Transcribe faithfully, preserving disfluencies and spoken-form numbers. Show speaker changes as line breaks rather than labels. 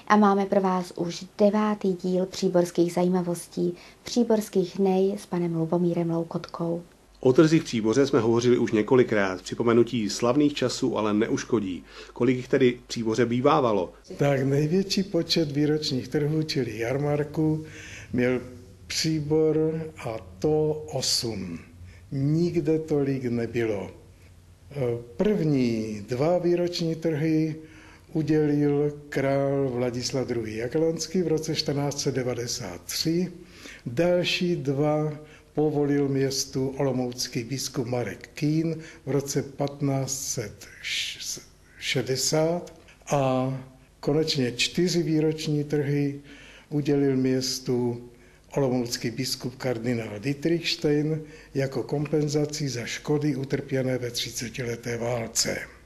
a máme pro vás už devátý díl příborských zajímavostí, příborských nej s panem Lubomírem Loukotkou.
O trzích v Příboře jsme hovořili už několikrát. Připomenutí slavných časů ale neuškodí. Kolik jich tedy v Příboře bývávalo?
Tak největší počet výročních trhů, čili jarmarků, měl Příbor a to osm. Nikde tolik nebylo. První dva výroční trhy udělil král Vladislav druhý. Jagellonský v roce čtrnáct set devadesát tři. Další dva povolil městu olomoucký biskup Marek Kín v roce patnáct set šedesát a konečně čtyři výroční trhy udělil městu olomoucký biskup kardinál Dietrichstein jako kompenzaci za škody utrpěné ve třicetileté válce.